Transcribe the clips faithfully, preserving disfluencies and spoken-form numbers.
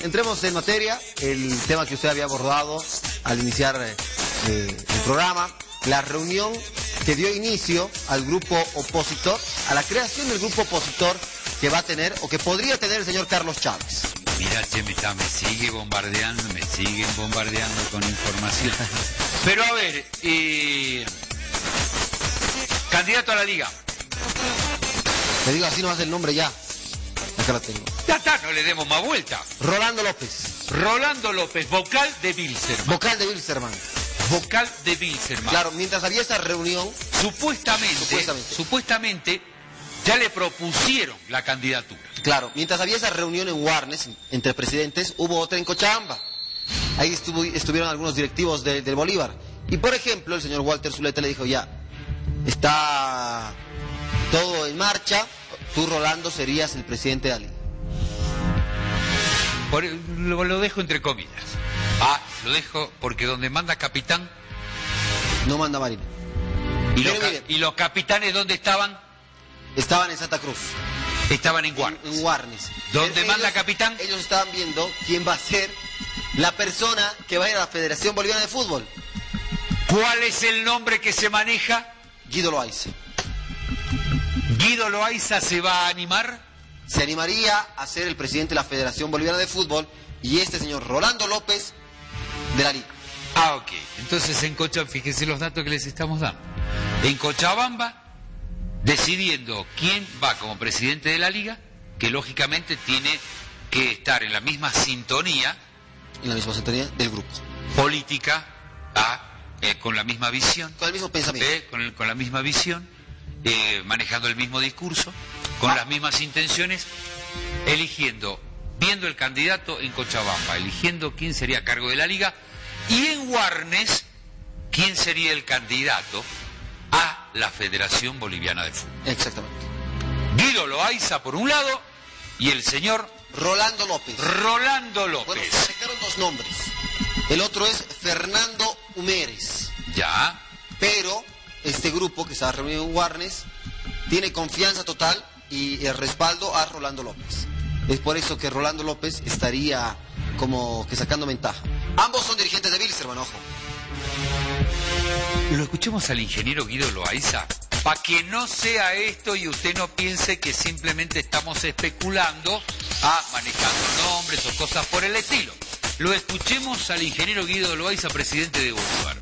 entremos en materia, el tema que usted había abordado al iniciar eh, el programa, la reunión que dio inicio al grupo opositor, a la creación del grupo opositor que va a tener o que podría tener el señor Carlos Chávez. Mira, che, me, está, me sigue bombardeando, me siguen bombardeando con información. Pero a ver, eh, candidato a la liga. Le digo así, no hace el nombre ya. Acá lo tengo. Ya está, no le demos más vuelta. Rolando López. Rolando López, vocal de Bilzerman. Vocal de Bilzerman. Vocal de Bilzerman. Claro, mientras había esa reunión... Supuestamente, supuestamente, supuestamente, ya le propusieron la candidatura. Claro, mientras había esa reunión en Warnes, entre presidentes, hubo otra en Cochabamba. Ahí estuvo, estuvieron algunos directivos de, del Bolívar. Y por ejemplo, el señor Walter Zuleta le dijo, ya, está todo en marcha, tú, Rolando, serías el presidente de la liga. Por, lo, lo dejo entre comillas. Ah, lo dejo porque donde manda capitán... No manda marina. ¿Y, los, mire, ¿Y los capitanes dónde estaban? Estaban en Santa Cruz. Estaban en Warnes. En, en Warnes. ¿Dónde ellos, manda capitán? Ellos estaban viendo quién va a ser la persona que va a ir a la Federación Boliviana de Fútbol. ¿Cuál es el nombre que se maneja? Guido Loaiza. ¿Guido Loaiza se va a animar? Se animaría a ser el presidente de la Federación Boliviana de Fútbol y este señor Rolando López de la liga. Ah, ok. Entonces en Cochabamba, fíjense los datos que les estamos dando. En Cochabamba, decidiendo quién va como presidente de la liga, que lógicamente tiene que estar en la misma sintonía. En la misma sintonía del grupo. Política, ah, eh, con la misma visión. Con el mismo pensamiento. Eh, con, el, con la misma visión, eh, manejando el mismo discurso, con ah. las mismas intenciones, eligiendo, viendo el candidato en Cochabamba, eligiendo quién sería a cargo de la liga, y en Warnes, quién sería el candidato a la Federación Boliviana de Fútbol. Exactamente. Guido Loaiza por un lado y el señor Rolando López. Rolando López. Bueno, se aceptaron dos nombres. El otro es Fernando Humérez. Ya. Pero este grupo que se ha reunido en Warnes tiene confianza total y el respaldo a Rolando López. Es por eso que Rolando López estaría como que sacando ventaja. Ambos son dirigentes de Bilzerman, ojo. Lo escuchemos al ingeniero Guido Loaiza, para que no sea esto y usted no piense que simplemente estamos especulando, ah, manejando nombres o cosas por el estilo. Lo escuchemos al ingeniero Guido Loaiza, presidente de Bolívar.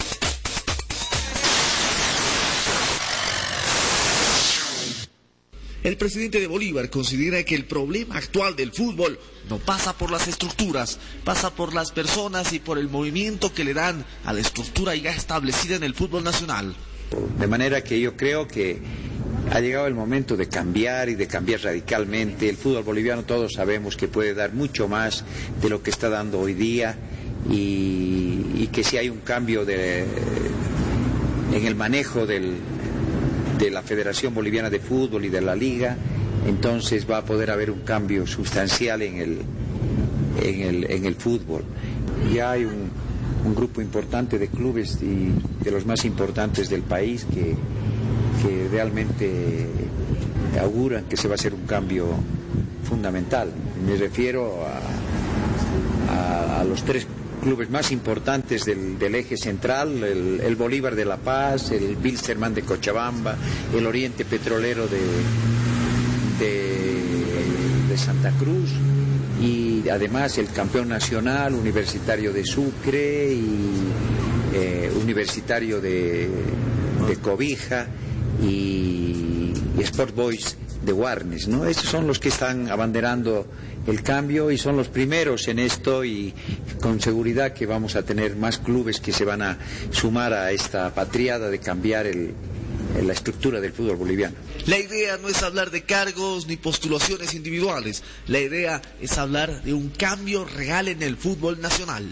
El presidente de Bolívar considera que el problema actual del fútbol no pasa por las estructuras, pasa por las personas y por el movimiento que le dan a la estructura ya establecida en el fútbol nacional. De manera que yo creo que ha llegado el momento de cambiar y de cambiar radicalmente. El fútbol boliviano todos sabemos que puede dar mucho más de lo que está dando hoy día y, y que si hay un cambio de, en el manejo del... de la Federación Boliviana de Fútbol y de la Liga, entonces va a poder haber un cambio sustancial en el, en el, en el fútbol. Ya hay un, un grupo importante de clubes y de los más importantes del país que, que realmente auguran que se va a hacer un cambio fundamental. Me refiero a, a, a los tres clubes más importantes del, del eje central, el, el Bolívar de La Paz, el Bilzerman de Cochabamba, el Oriente Petrolero de, de, de Santa Cruz y además el campeón nacional Universitario de Sucre y eh, Universitario de, de Cobija y, y Sport Boys de Warnes, ¿no? Estos son los que están abanderando el cambio y son los primeros en esto y con seguridad que vamos a tener más clubes que se van a sumar a esta patriada de cambiar el, la estructura del fútbol boliviano. La idea no es hablar de cargos ni postulaciones individuales, la idea es hablar de un cambio real en el fútbol nacional.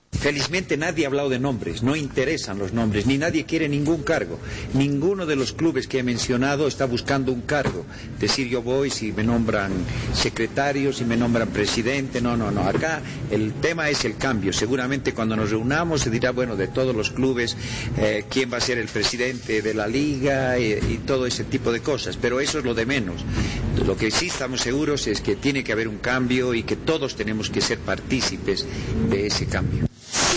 Felizmente nadie ha hablado de nombres, no interesan los nombres, ni nadie quiere ningún cargo. Ninguno de los clubes que he mencionado está buscando un cargo. Decir yo voy si me nombran secretario, si me nombran presidente, no, no, no. Acá el tema es el cambio. Seguramente cuando nos reunamos se dirá, bueno, de todos los clubes, eh, quién va a ser el presidente de la liga y, y todo ese tipo de cosas. Pero eso es lo de menos. Lo que sí estamos seguros es que tiene que haber un cambio y que todos tenemos que ser partícipes de ese cambio.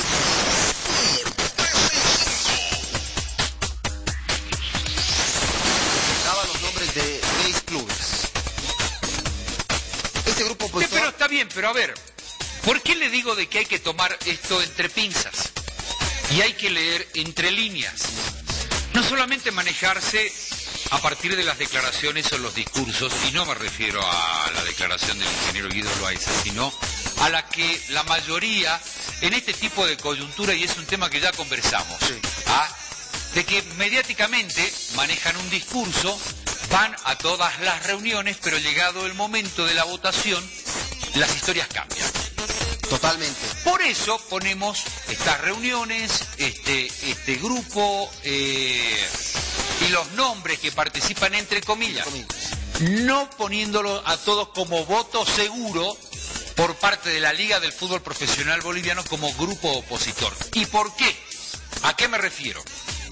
Pero está bien, pero a ver, ¿por qué le digo de que hay que tomar esto entre pinzas? Y hay que leer entre líneas. No solamente manejarse a partir de las declaraciones o los discursos, y no me refiero a la declaración del ingeniero Guido Loaiza, sino a la que la mayoría en este tipo de coyuntura, y es un tema que ya conversamos, sí. ¿ah? de que mediáticamente manejan un discurso, van a todas las reuniones, pero llegado el momento de la votación, las historias cambian. Totalmente. Por eso ponemos estas reuniones, este, este grupo eh, y los nombres que participan entre comillas, entre comillas, no poniéndolo a todos como voto seguro por parte de la Liga del Fútbol Profesional Boliviano como grupo opositor. ¿Y por qué? ¿A qué me refiero?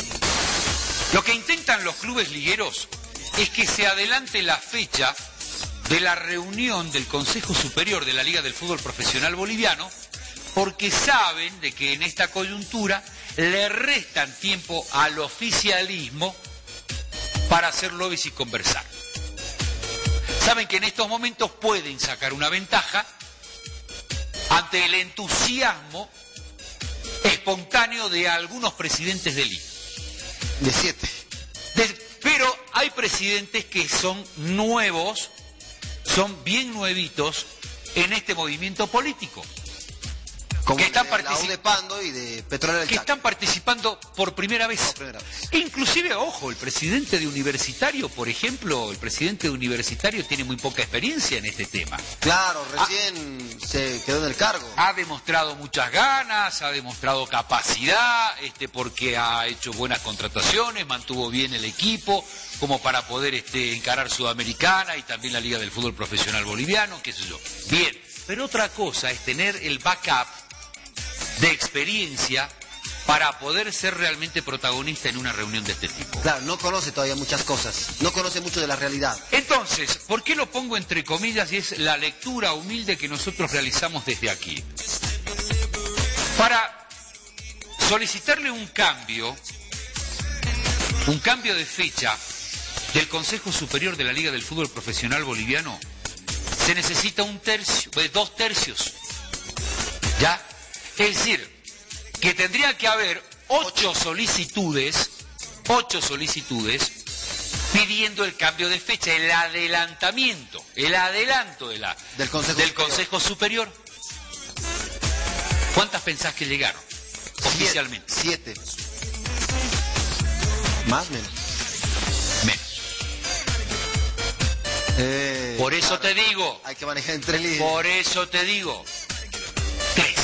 Lo que intentan los clubes ligueros es que se adelante la fecha de la reunión del Consejo Superior de la Liga del Fútbol Profesional Boliviano, porque saben de que en esta coyuntura le restan tiempo al oficialismo para hacer lobbies y conversar. Saben que en estos momentos pueden sacar una ventaja ante el entusiasmo espontáneo de algunos presidentes de liga. De siete. De, pero hay presidentes que son nuevos, son bien nuevitos en este movimiento político. Como que están de la U de Pando y de Petrolera del que Chaco. están participando por primera vez. Por primera vez. Inclusive, ojo, el presidente de Universitario, por ejemplo, el presidente de Universitario tiene muy poca experiencia en este tema. Claro, recién ah, se quedó en el cargo. Ha demostrado muchas ganas, ha demostrado capacidad, este, porque ha hecho buenas contrataciones, mantuvo bien el equipo, como para poder este, encarar Sudamericana y también la Liga del Fútbol Profesional Boliviano, qué sé yo. Bien, pero otra cosa es tener el backup de experiencia para poder ser realmente protagonista en una reunión de este tipo. Claro, no conoce todavía muchas cosas, no conoce mucho de la realidad. Entonces, ¿por qué lo pongo entre comillas? Y es la lectura humilde que nosotros realizamos desde aquí. Para solicitarle un cambio, un cambio de fecha del Consejo Superior de la Liga del Fútbol Profesional Boliviano, se necesita un tercio, pues dos tercios. ¿Ya? Es decir, que tendría que haber ocho solicitudes, ocho solicitudes pidiendo el cambio de fecha, el adelantamiento, el adelanto de la, del Consejo, del Superior. Consejo Superior. ¿Cuántas pensás que llegaron oficialmente? Siete. ¿Más? Menos. Menos. Eh, Por eso claro, te digo. Hay que manejar entre líneas. Por eso te digo. Tres.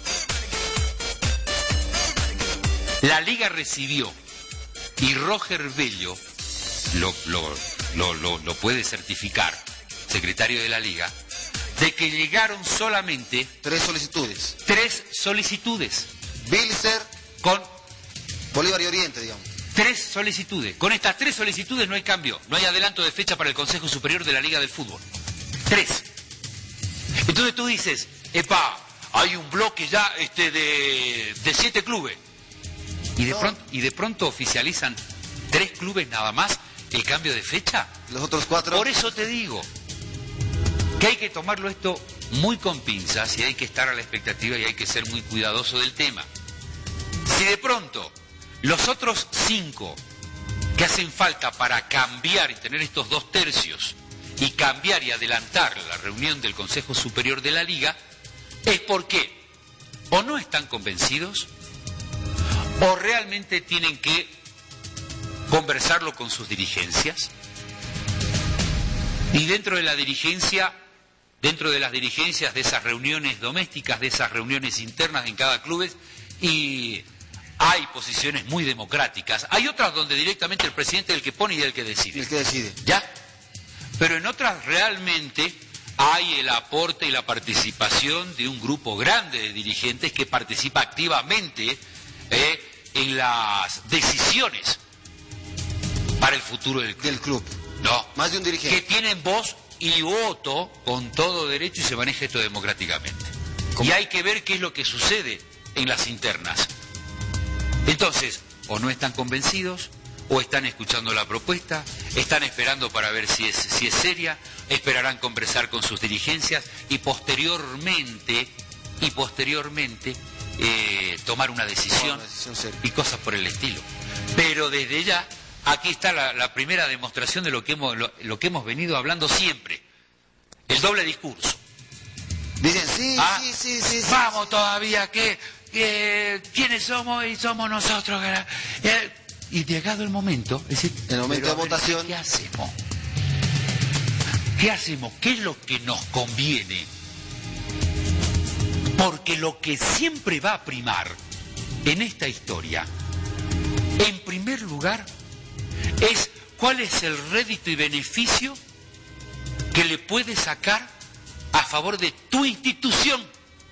La Liga recibió, y Roger Bello lo, lo, lo, lo, lo puede certificar, secretario de la Liga, de que llegaron solamente Tres solicitudes. tres solicitudes. Bilser, Con Bolívar y Oriente, digamos. tres solicitudes. Con estas tres solicitudes no hay cambio, no hay adelanto de fecha para el Consejo Superior de la Liga del Fútbol. Tres. Entonces tú dices, epa, hay un bloque ya este, de, de siete clubes. Y de, no. pronto, y de pronto oficializan tres clubes nada más el cambio de fecha. Los otros cuatro. Por eso te digo que hay que tomarlo esto muy con pinzas y hay que estar a la expectativa y hay que ser muy cuidadoso del tema. Si de pronto los otros cinco que hacen falta para cambiar y tener estos dos tercios y cambiar y adelantar la reunión del Consejo Superior de la Liga, es porque o no están convencidos o realmente tienen que conversarlo con sus dirigencias y dentro de la dirigencia dentro de las dirigencias de esas reuniones domésticas, de esas reuniones internas en cada club, y hay posiciones muy democráticas. Hay otras donde directamente el presidente es el que pone y el que decide. El que decide. ¿Ya? Pero en otras realmente hay el aporte y la participación de un grupo grande de dirigentes que participa activamente eh, en las decisiones para el futuro del club. Del club. No. Más de un dirigente. Que tienen voz y voto con todo derecho y se maneja esto democráticamente. ¿Cómo? Y hay que ver qué es lo que sucede en las internas. Entonces, o no están convencidos, o están escuchando la propuesta, están esperando para ver si es, si es seria, esperarán conversar con sus dirigencias y posteriormente, y posteriormente eh, tomar una decisión, Una decisión seria. y cosas por el estilo. Pero desde ya, aquí está la, la primera demostración de lo que, hemos, lo, lo que hemos venido hablando siempre, el doble discurso. Dicen, sí, Ah, sí, sí, sí, sí. Vamos todavía, que, que ¿quiénes somos? Y somos nosotros. Eh, y llegado el momento, es decir, El momento pero, de a ver, votación. ¿qué hacemos? ¿Qué hacemos? ¿Qué es lo que nos conviene? Porque lo que siempre va a primar en esta historia, en primer lugar, es cuál es el rédito y beneficio que le puede sacar a favor de tu institución.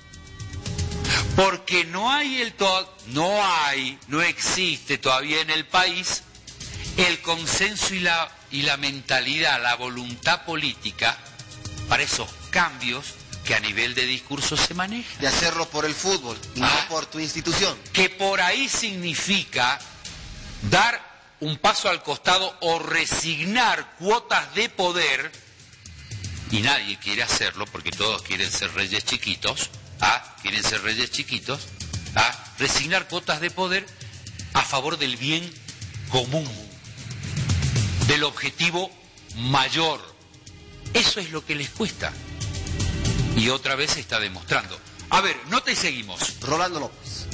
Porque no hay el to- no hay, no existe todavía en el país el consenso y la, y la mentalidad, la voluntad política para esos cambios que a nivel de discurso se manejan. De hacerlo por el fútbol y Ah. no por tu institución. Que por ahí significa dar un paso al costado o resignar cuotas de poder, y nadie quiere hacerlo porque todos quieren ser reyes chiquitos, ¿ah? quieren ser reyes chiquitos, ¿ah? resignar cuotas de poder a favor del bien común, del objetivo mayor. Eso es lo que les cuesta. Y otra vez se está demostrando. A ver, nota y seguimos. Rolando López.